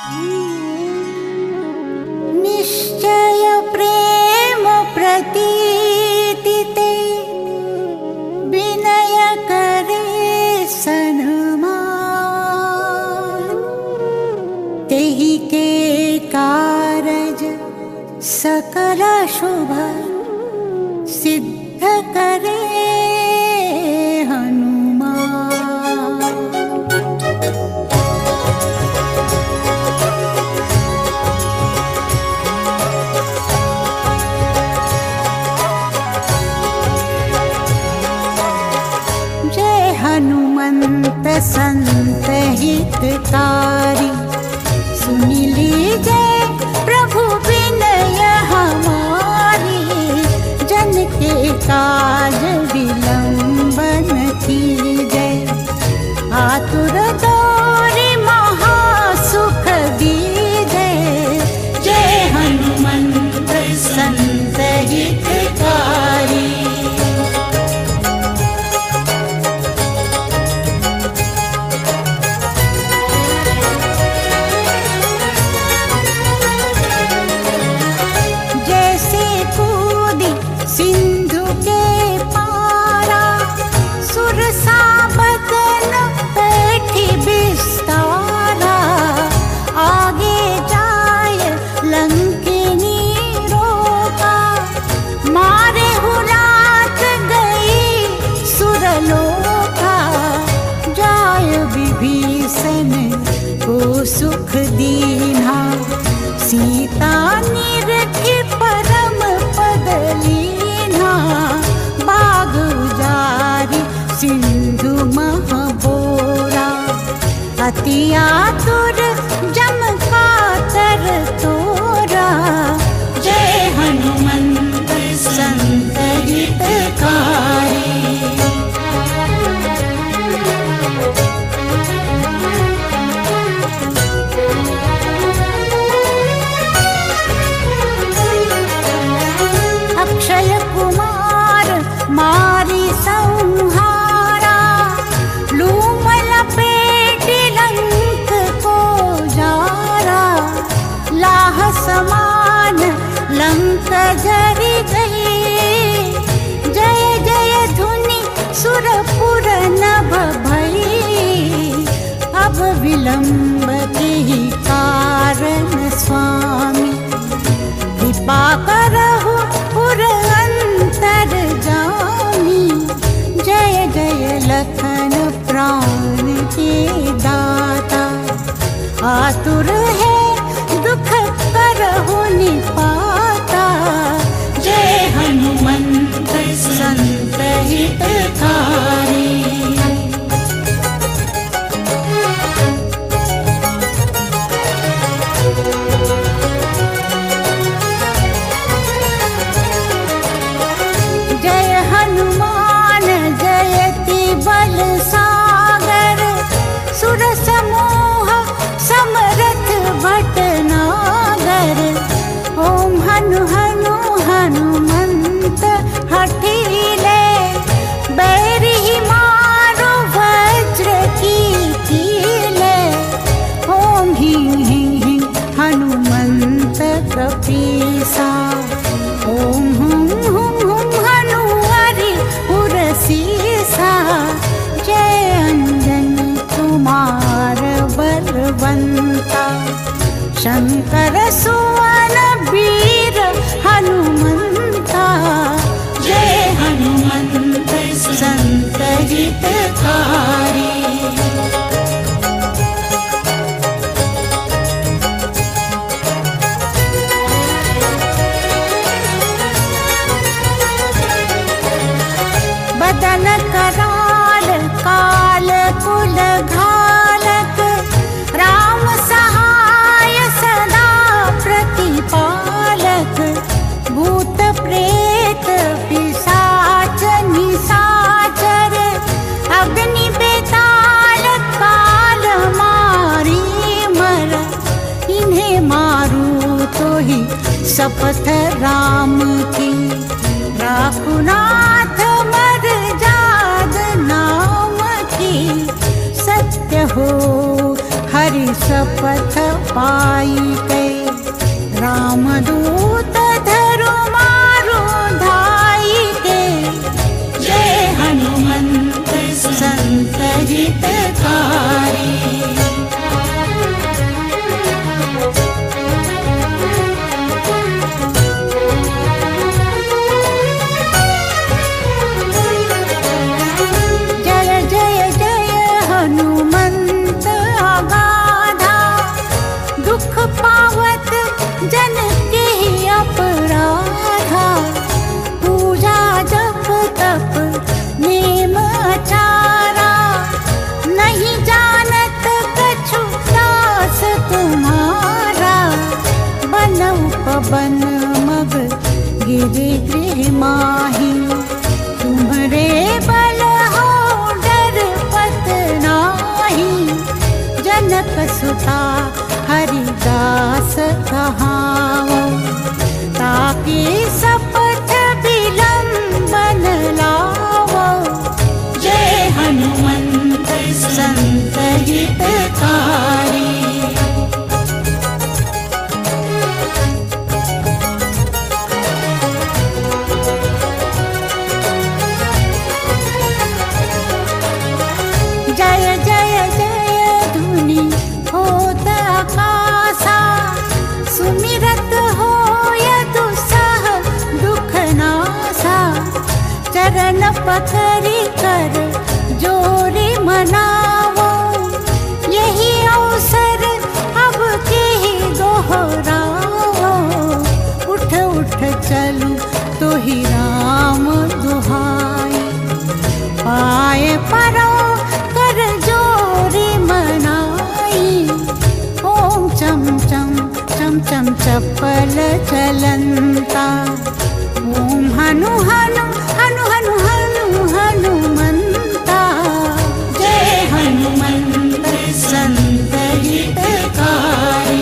निश्चय प्रेम प्रतीति विनय करे सन्मान, तेहि के कारज सकल शुभ सिद्ध करे हनुमान। जय हनुमंत संत हितकारी, सुनि लीजय प्रभु विनय हमारी। जन के काज विलंबन कीजय, आतुर दौरि महासुख दीजय। जय हनुमंत संत हितकारी। सिंधु के पारा, सुरसा बदन बैठी बिस्तारा। आगे जाय लंकिनी रोका, मारे हुलाक गई सुरलोका। जाय विभीषण को सुख दीन्हा, सीता निरखी परम पद लीन्हा। बाग उजारी सिंधु महबोरा, अति आतुर जम कातर तोरा। जय हनुमंत संत हितकारी। अक्षय कुमार मारी संहारा, लूम लपेटी लंक को जारा। लाह समान लंक जरि गई, जय जय धुनि सुरपुर नभ भई। अब विलंब के कारण स्वामी, कृपा करहु पुर अंतर जामी। जय जय लखन प्राण के दाता, आतुर है दुख करहु निपाता। जय हनुमंत संत हितकारी। जय हनुमान जयति बल सागर, सुर समूह समरथ भटनागर। ओम हनु हनु हनुमंत हठीले, बैरी मारो वज्र की कीले। ओम ह्रीं ह्रीं ह्रीं हनुमंत कपीसा, ओम हुं हुं हुं हनुहरि उरसीसा। जय अंजनी कुमार बलवंता, शंकर सुवन वीर हनुमंता। जय हनुमंत संत हितकारी। बदन कराल काल कुल घालक, राम सहाय सदा प्रतिपालक। भूत प्रेत पिशाच निशाचर, अग्नि बेताल काल मारी मर। इन्हें मारू तो ही शपथ राम की, राखुनाथ मर जाद नाम की। सत्य हो हरि शपथ पाई गए, रामदूत धरु मारु धाई के। जय हनुमंत संत हितकारी। पावत जन के अपराधा, पूजा जप तप नेम आचारा, नहीं जानत कछु दास तुम्हारा। बनऊ पवन मग गिरि गृह माही, तुम्हरे बल हो डरपत नाही। जनक सुता हरिदास कहावो, ताकि शपथ विलंबन लावो। जय हनुमंत संत हितकारी। जय जय जय धुनि होत आकाशा, सुमिरत होय दुस्सह दुख नासा। चरण पकड़ि कर जोरि मनावो, यही अवसर अब केहि दोहरावो। उठ उठ चलू तोहि राम दुहाई, पाए परो कर जोरि मनाई। ओम चम चम चम चम चपल चलंता, ओम हनु हनु हनु हनु हनु हनुमंता। जय हनुमंत संत हितकारी।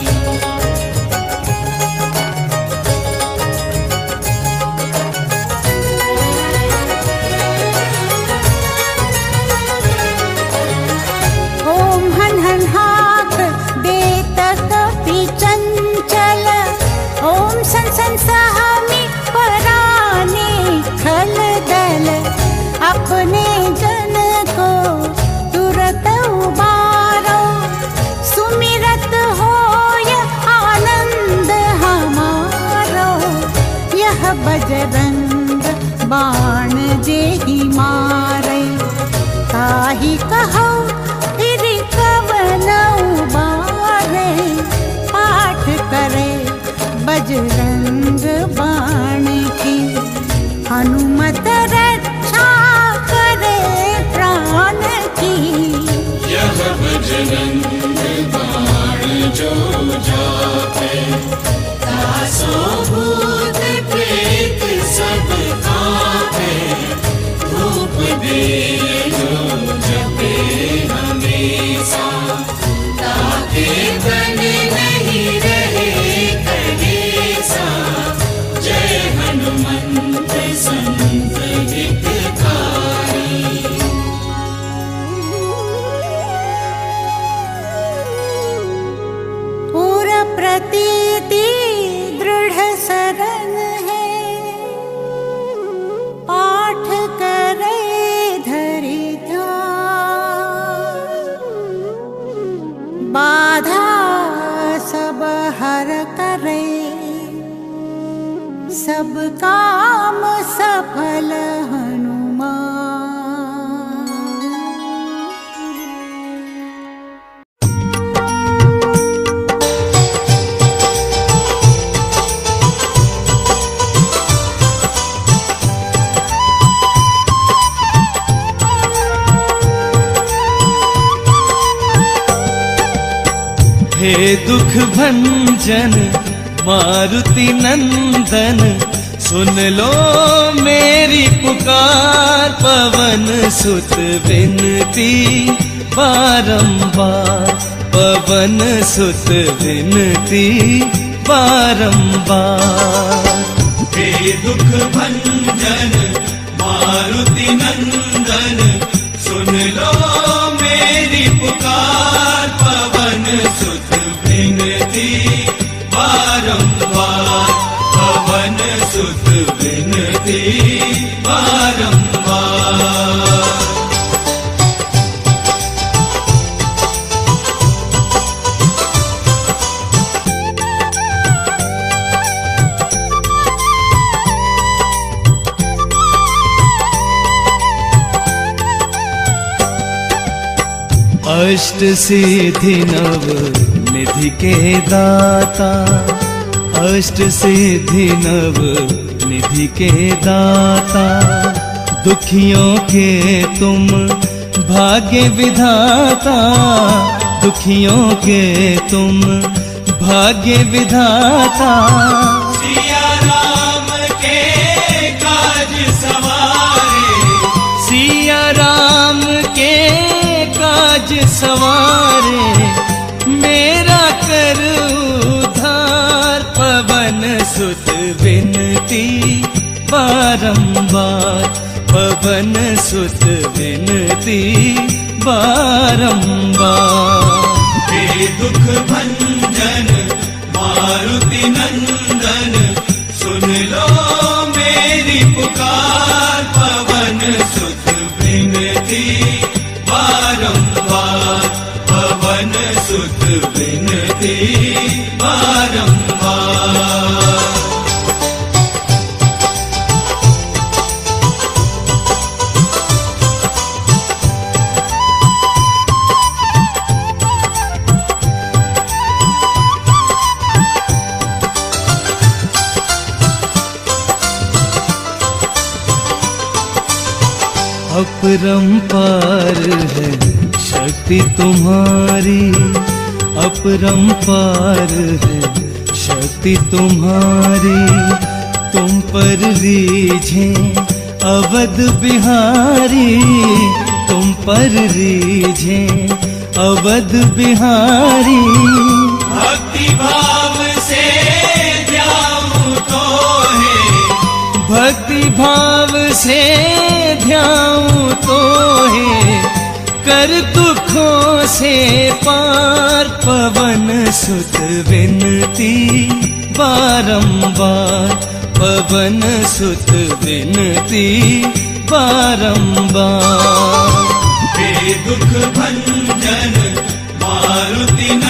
ओम हन हन हाक देत कपि चंचल, ओम सन सन सहमी पराने खल दल। अपने जन को तुरत उबारो, सुमिरत होय आनंद हमारो। यह बजरंग बाण जेहि मारे, ताहि कहो फिर कवन उबारे। पाठ करे बजरंग बाण की, हनुमत रक्षा करे प्राण की। यह बजरंग बाण जो जापे, तासो भूत प्रेत सब कांपे। धूप दे जो जपे हमेशा, ताके तन नहीं रहे कलेसा। जय हनुमंत संत हितकारी। पूर प्रतीति दृढ़ शरण है, पाठ करे धरि ध्यान। बाधा सब हर करे, सब काम सफल हनुमान। हे दुख भंजन मारुति नंदन, सुन लो मेरी पुकार। पवन सुत विनती बारंबार, पवन सुत विनती बारंबार। हे दुख भंजन मारुति नंदन, सुन लो मेरी मेरी पुकार, पवन सुत विनती बारंबार, पवन सुत विनती बारंबार। अष्ट सिद्धि नव निधि के दाता, अष्ट सिद्धि नव निधि के दाता, दुखियों के तुम भाग्य विधाता, दुखियों के तुम भाग्य विधाता। सिया राम के काज सवारे, सिया राम के काज सवारे, मेरा कर उद्धार, पवन सुत विनती बारंबार, पवन सुत विनती बारंबार। हे दुख भंजन मारुति नंदन, सुन लो मेरी पुकार, पवन सुत विनती बारंबार, पवन सुत विनती बारंबार। अपरंपार है शक्ति तुम्हारी, अपरंपार है शक्ति तुम्हारी, तुम पर रीझे अवध बिहारी, तुम पर रीझे अवध बिहारी। भक्ति भाव से ध्याऊं तो है, भक्ति भाव से ध्याऊं तो है, कर दुखों से पार, पवन सुत विनती बारंबार, पवन सुत विनती बारंबार। हे दुख भंजन मारुति